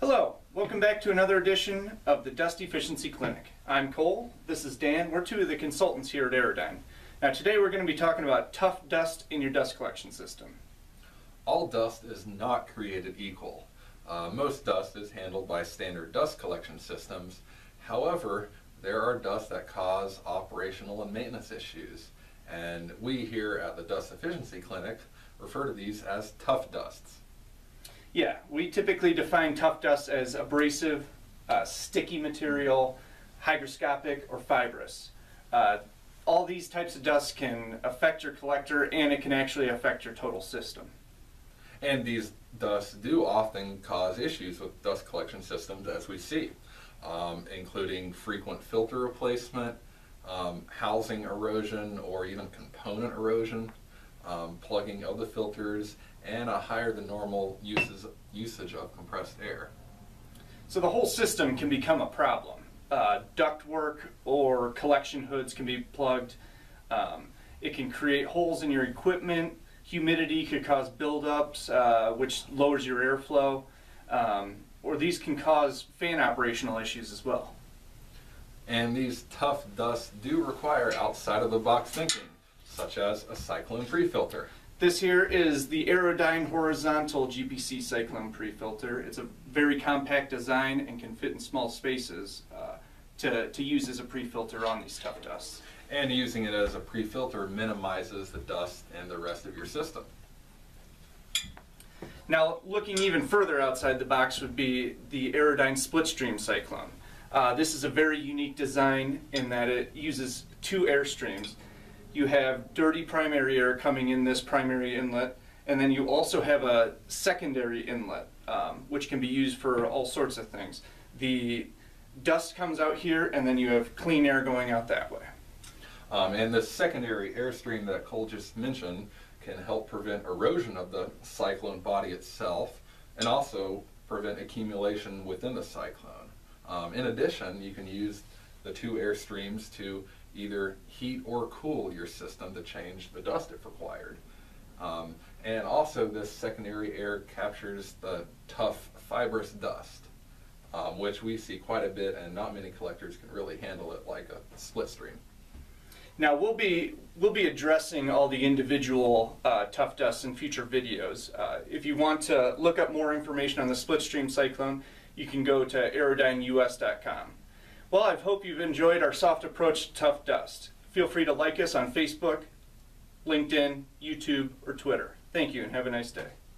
Hello, welcome back to another edition of the Dust Efficiency Clinic. I'm Cole, this is Dan, we're two of the consultants here at Aerodyne. Now today we're going to be talking about tough dust in your dust collection system. All dust is not created equal. Most dust is handled by standard dust collection systems. However, there are dusts that cause operational and maintenance issues, and we here at the Dust Efficiency Clinic refer to these as tough dusts. Yeah, we typically define tough dust as abrasive, sticky material, hygroscopic, or fibrous. All these types of dust can affect your collector, and it can actually affect your total system. And these dusts do often cause issues with dust collection systems, as we see, including frequent filter replacement, housing erosion, or even component erosion, plugging of the filters, and a higher than normal usage of compressed air. So the whole system can become a problem. Ductwork or collection hoods can be plugged. It can create holes in your equipment. Humidity could cause buildups, which lowers your airflow. Or these can cause fan operational issues as well. And these tough dusts do require outside of the box thinking, such as a cyclone pre-filter. This here is the Aerodyne horizontal GPC cyclone pre-filter. It's a very compact design and can fit in small spaces to use as a pre-filter on these tough dusts. And using it as a pre-filter minimizes the dust in the rest of your system. Now, looking even further outside the box would be the Aerodyne split stream cyclone. This is a very unique design in that it uses two air streams. You have dirty primary air coming in this primary inlet, and then you also have a secondary inlet, which can be used for all sorts of things. The dust comes out here, and then you have clean air going out that way. And the secondary airstream that Cole just mentioned can help prevent erosion of the cyclone body itself, and also prevent accumulation within the cyclone. In addition, you can use the two airstreams to either heat or cool your system to change the dust if required. And also this secondary air captures the tough fibrous dust, which we see quite a bit, and not many collectors can really handle it like a split stream. Now we'll be addressing all the individual tough dusts in future videos. If you want to look up more information on the split stream cyclone, you can go to aerodyneus.com. Well, I hope you've enjoyed our soft approach to tough dust. Feel free to like us on Facebook, LinkedIn, YouTube, or Twitter. Thank you and have a nice day.